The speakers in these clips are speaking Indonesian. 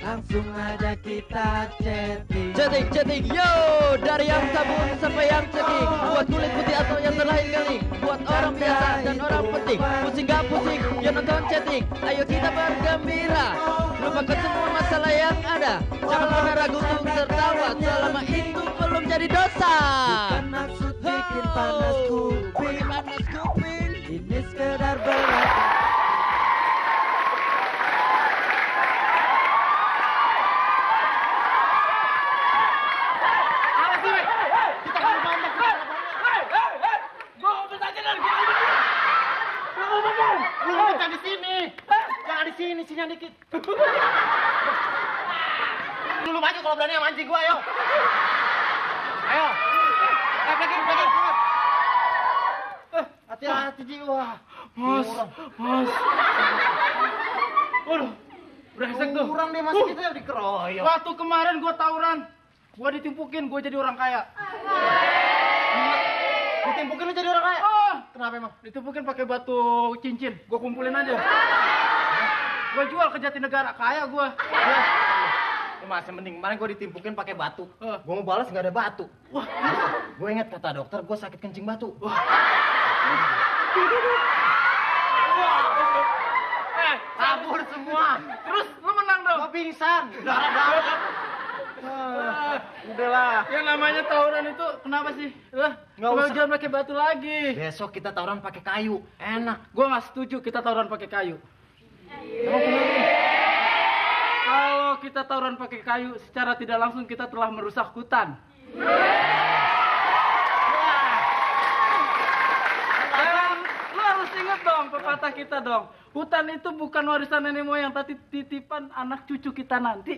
Langsung aja kita chatting. Chatting, yo! Dari yang sabun sampai yang chatting. Buat kulit putih atau yang terlahir kering. Buat orang biasa dan orang penting. Pusing gak pusing, ya nonton chatting. Ayo kita bergembira. Lupakan semua masalah yang ada. Jangan pernah ragu untuk tertawa. Selama itu belum jadi dosa. Bukan maksud bikin panas kuping. Ini sekedar berat. Sini dikit. Lu maju kalau berani mancing gua, ayo. Ayo. Lagi. Hati-hati Ji. Wah. Mas. Waduh. Brengsek tuh. Kurang deh Mas, kita dikeroyok. Waktu kemarin gua tawuran, gua ditimpukin, gua jadi orang kaya. Ditimpukin lu jadi orang kaya? Oh, kenapa emang? Ditimpukin pakai batu cincin. Gua kumpulin aja. Gua jual ke Jatinegara, kaya gua. Lu masih mending kemarin gua ditimpukin pakai batu. Gua mau balas nggak ada batu. Wah. Gua ingat kata dokter gua sakit kencing batu. Wah. Kabur semua. Terus lu menang dong. Gua pingsan. Darah. Udahlah. Yang namanya tawuran itu kenapa sih? Nggak usah jangan pakai batu lagi. Besok kita tawuran pakai kayu. Enak. Gua nggak setuju kita tawuran pakai kayu. Kalau kita tawuran pakai kayu, secara tidak langsung kita telah merusak hutan. Dan lu harus ingat dong pepatah kita dong. Hutan itu bukan warisan nenek moyang, tapi titipan anak cucu kita nanti.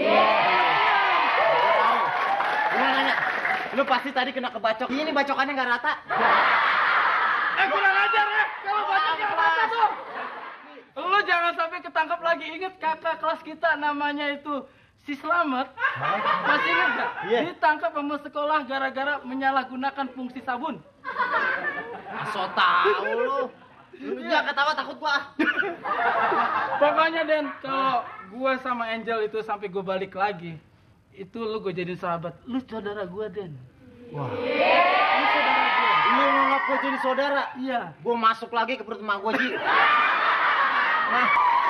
Lu nanya, lu pasti tadi kena kebacok. Ini bacokannya nggak rata. Kurang ajar ya, kalau bacoknya rata tuh. Lu jangan sampai ketangkap lagi. Ingat kakak kelas kita namanya itu si Slamet. Masih ingat gak? Yeah. Ditangkap sama sekolah gara-gara menyalahgunakan fungsi sabun. So tau lu. Lu jangan ketawa, takut gua. Pokoknya Den, kalau gua sama Angel itu sampai gua balik lagi, itu lu gua jadiin sahabat. Lu saudara gua Den. Wah. Lu saudara gua. Lu nganggap gua jadi saudara? Iya. Gua masuk lagi ke perut emak gua Ji. Nah.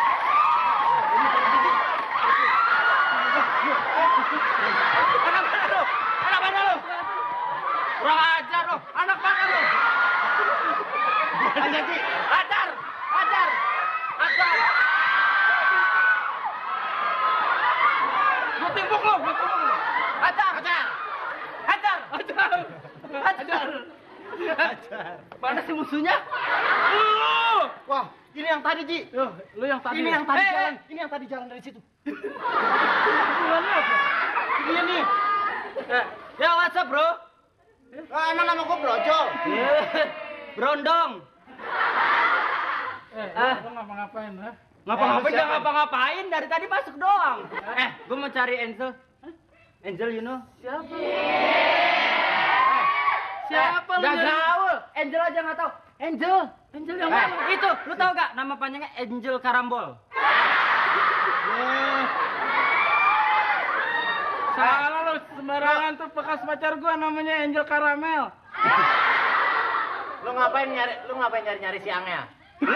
Anak mana lu? Kurang ajar lu. Anak mana lu? Ajar Ji. Ajar. Gua timpuk lu. Ajar. Mana sih musuhnya? Wah, ini yang tadi Ji. Lu yang tadi. Ini yang tadi jalan dari situ. Hubungannya apa? Ini nih. Ya, what's up, bro? Emang nama gua Brojol. Brondong. Lu ngapa-ngapain, ha? Ngapa-ngapain? Jangan ngapa-ngapain, dari tadi masuk doang. Gua mau cari Angel. Angel, you know? Siapa? Siapa lu? Gak gaul. Angel aja nggak tahu. Angel yang mana? Itu, lu tahu gak nama panjangnya Angel Karambol? Salah lu, sembarangan tuh bekas pacar gua namanya Angel Karamel. Lu ngapain nyari si Angel?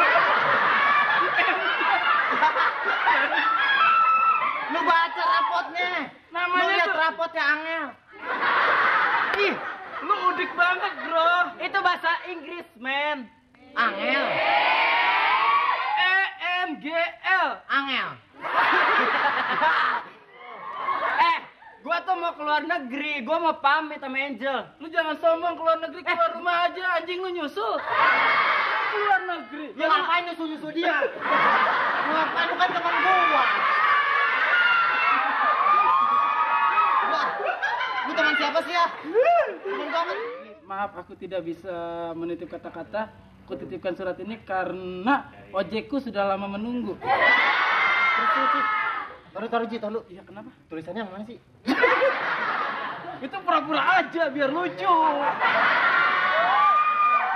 Lu baca rapotnya. Namanya lu lihat rapotnya Angel. Ih, lu udik banget, bro. Itu bahasa Inggris, men. Angel. ENGL. Angel. Gua tuh mau keluar negeri. Gua mau pamit sama Angel. Lu jangan sombong keluar negeri, keluar rumah aja. Anjing lu nyusul. Keluar negeri. Ya ngapain nyusul dia? Ngapain, lu kan teman gua. Lu teman siapa sih ya? Teman banget. Maaf, aku tidak bisa menitip kata-kata. Aku titipkan surat ini karena ojekku sudah lama menunggu. Taruh Ji, taruh. Iya, kenapa? Tulisannya yang mana sih? Itu pura-pura aja biar lucu.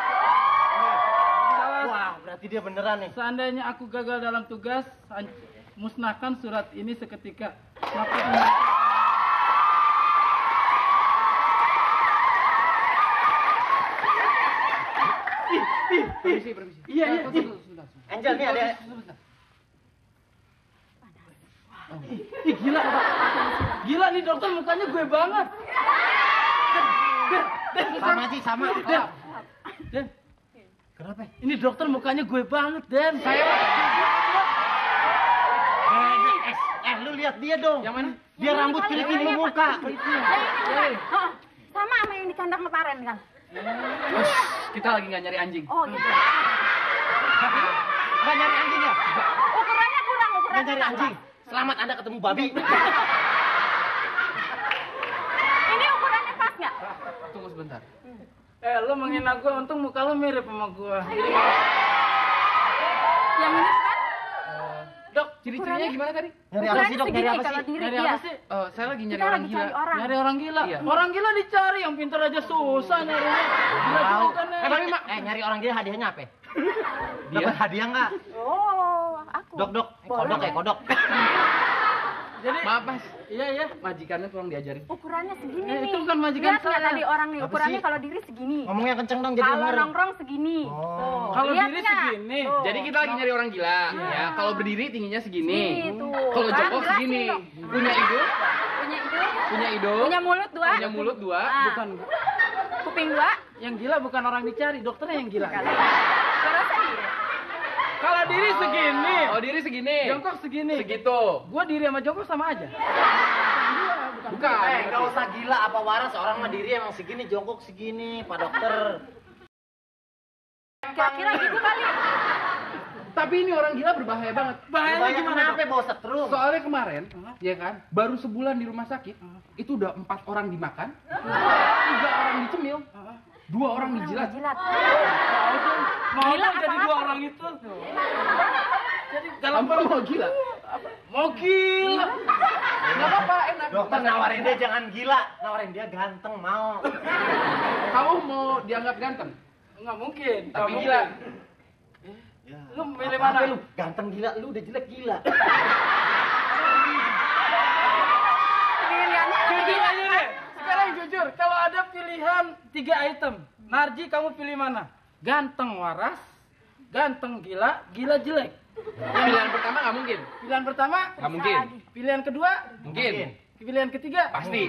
Wah, berarti dia beneran nih. Seandainya aku gagal dalam tugas, musnahkan surat ini seketika. Permisi. Iya. Angel nih ada. Ih, gila. Gila nih dokter, mukanya gue banget. Sama sih, sama. Den, Kenapa? ini dokter mukanya gue banget, Den. Lu lihat dia dong. Yang mana? Dia rambut keriting lu muka. Sama sama yang di kandang kemarin kan? Kita lagi nggak nyari anjing. Oh gitu. Nggak nyari anjing ya? Ukurannya kurang, Nggak ukurannya nyari kurang. anjing. Selamat Anda ketemu babi. Ini ukurannya pas nggak? Tunggu sebentar. Lu menghina gue, untung muka lu mirip sama gue. Yang ini kan? Dok, Ciri-cirinya gimana tadi? Nyari apa sih, Dok? Nyari apa kalau sih? diri nyari iya. apa sih? Saya lagi nyari Kita orang lagi gila. cari orang. Nyari orang gila. Iya. Orang gila dicari, yang pintar aja susah nyarinya. Gila Tahu. juga nih. Tapi nyari orang gila hadiahnya apa? Dapat hadiah nggak? Oh, aku. Dok, kodok ya, kodok. Jadi, Maaf Mas, iya. majikannya tolong diajarin. Ukurannya segini Ya, nih. itu bukan majikan Lihat nggak saya. tadi orang nih, Apa ukurannya sih? kalau diri segini. Ngomongnya kenceng dong jadi Kalau denger. nongkrong segini. Oh. Tuh, Kalau lihat diri nggak? segini. Tuh. Jadi kita lagi nyari orang gila, ya. Kalau berdiri tingginya segini. Gitu. Kalau Kan jongkok jelasin segini. dong. Punya hidung, Punya hidung, punya hidung, punya mulut dua, punya mulut dua. Ah. Bukan. kuping dua. Yang gila bukan orang dicari, dokternya yang gila. Terus tadi. Kalau diri segini. Oh, diri segini. Jongkok segini. Segitu. Gua diri sama jongkok sama aja. Bukan. Nggak usah gila apa waras, orang mah diri emang segini, jongkok segini, Pak Dokter. Kira-kira gitu kali. Tapi ini orang gila berbahaya banget. Bahayanya Banyak gimana? kenapa Dok? bawa setrum? Soalnya kemarin, ya kan, baru sebulan di rumah sakit, itu udah 4 orang dimakan, 3 orang dicemil, 2 orang dijilat. Jilat. Mau Gila dong jadi apa-apa. 2 orang itu. Jadi kalau Kamu mau gila? mau gila. Gak apa-apa, enak. Dokter nawarin dia jangan gila, nawarin dia ganteng mau. Kamu mau dianggap ganteng, Enggak mungkin. tapi Nggak gila. mungkin. Lu milih Apa mana? lu? Ganteng gila, lu udah jelek gila. Pilihannya Jujur aja deh. Sekarang jujur, kalau ada pilihan 3 item, Narji kamu pilih mana? Ganteng waras, ganteng gila, gila jelek. Pilihan pertama nggak mungkin. Pilihan pertama, Nggak mungkin. pilihan kedua, Mungkin. pilihan ketiga. Pasti.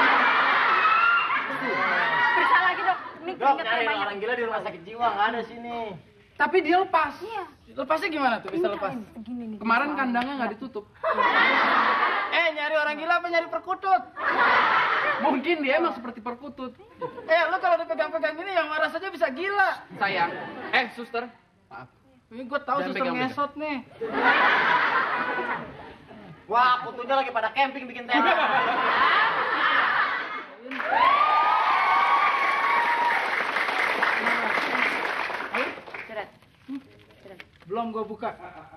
periksa lagi dok. Ini Dok, keringetnya nyari banyak. orang gila di rumah sakit jiwa nggak ada sini. Tapi dia lepas. Iya. Lepasnya gimana tuh bisa lepas? Segini nih. Kemarin kandangnya nggak ditutup. Nyari orang gila apa nyari perkutut? Mungkin dia emang seperti perkutut. Lu kalau dipegang-pegang gini yang waras aja bisa gila. Sayang. Suster. Maaf. Ini gue tahu Jangan suster pegang-pegang. ngesot nih. Wah, kutunya lagi pada camping bikin tenda. Cerat. Belum gue buka.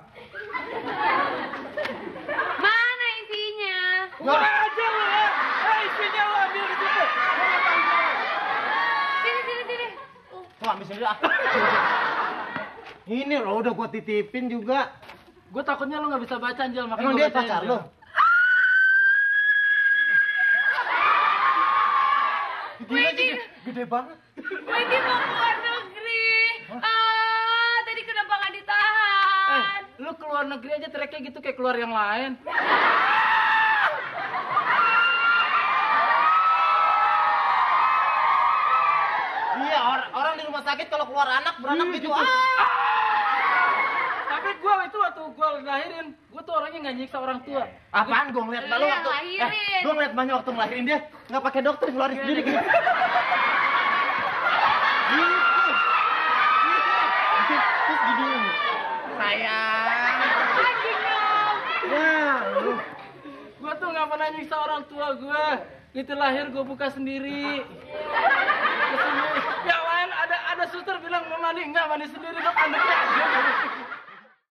Mana isinya? Kurang aja lu ya. Isinya lu ambil di situ. Sini. Tuh, ambil sendiri ah. Ini loh udah gua titipin juga. Gue takutnya lu nggak bisa baca Anjel, makanya Emang gua dia bacain, pacar Anjel. lo? Gila sih, gede banget. Wendy mau keluar negeri. Tadi kenapa nggak ditahan? Lu keluar negeri aja teriaknya gitu kayak keluar yang lain. Iya, orang di rumah sakit kalau keluar anak beranak gitu. Tapi gue itu waktu gue lahirin, gue tuh orangnya nggak nyiksa orang tua. Apaan gua ngeliat balu Lu yang waktu lahirin. gua ngeliat banyak waktu ngelahirin dia nggak pakai dokter ngeluarin sendiri gitu. Terus gini. Sayang. Anjing dong. Ya, lu. Gue tuh nggak pernah nyiksa orang tua gue. Itu lahir gue buka sendiri. Kesini. Yang lain ada suster bilang mau mandi, nggak mandi sendiri dok anaknya.